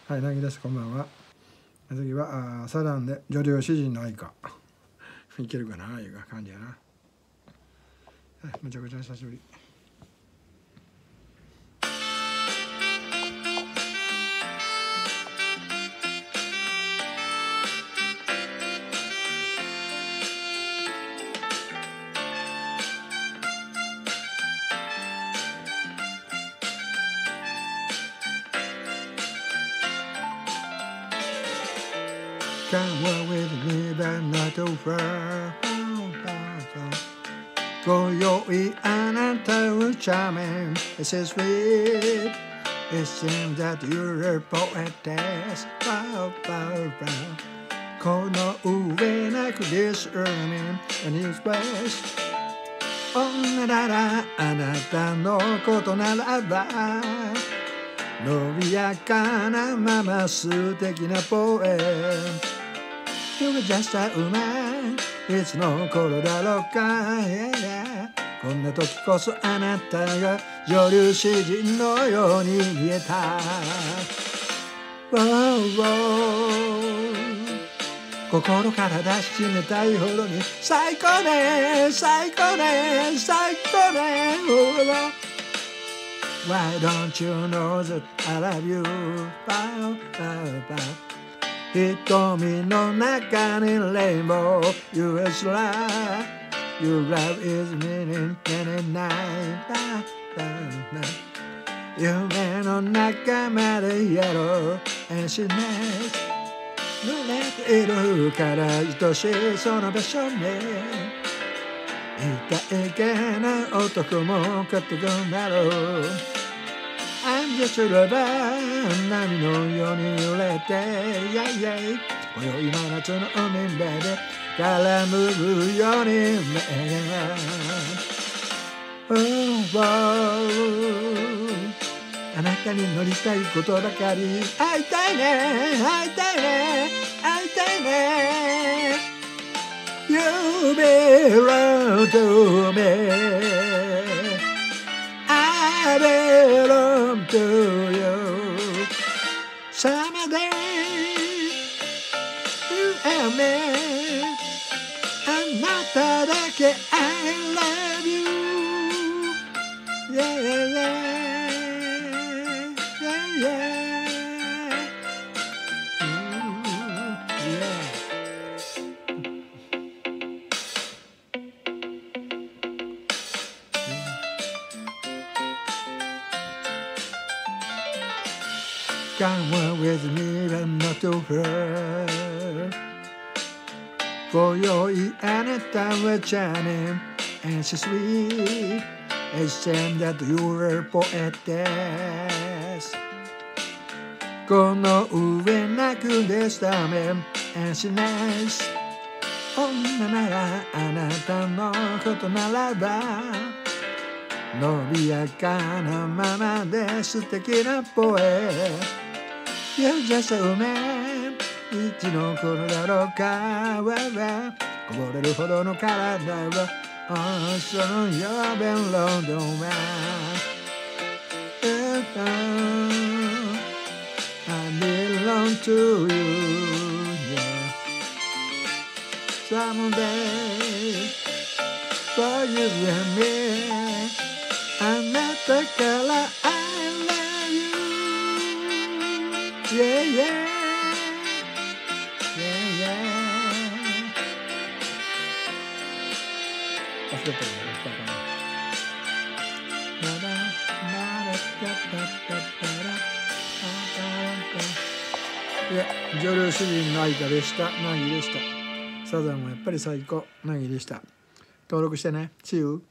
はい、なぎです。こんばんは。次はサザンで女流詩人の哀歌。いけるかな、ああいう感じやな。はい、むちゃくちゃ久しぶり。Come on with me, but not too far. 今宵あなたは charming, it's so sweet. It seems that you're a poetess. Bow. この上なく discerning and his best. 女ならあなたのことならば伸びやかなまま素敵なポエムYou're just a woman いつの頃だろうか、こんな時こそあなたが女流詩人のように見えた、心から抱きしめたいほどに最高ね最高ね最高ね、Why don't you know that I love you? 瞳の中にレインボー US love Your love is meaning any night 夢の中まで Yellow and she next 濡れているから愛しいその場所にいたいけな男も買ってくんだろうI'm just a lover 波のように揺れて今宵真夏の海辺で絡むように目があなたに乗りたいことばかり会いたいね会いたいね会いたいね You belong to me I belong to you Someday you and me あなただけ I love you Yeah yeah yeah yeah Come on with me, but not too far 今宵あなたは charming and so sweet It seems that you're a poetess この上なくですため and so nice 女ならあなたのことならば伸びやかなままで素敵なポエYou're just a woman いつの頃だろうかこぼれるほどの体はその You've been long one I belong to you yeah. Someday for you and me あなたから I love you Yeah yeah Yeah yeah 忘れてるね女流詩人の愛歌でした。なぎでした。サザンはやっぱり最高。なぎでした。登録してね。See you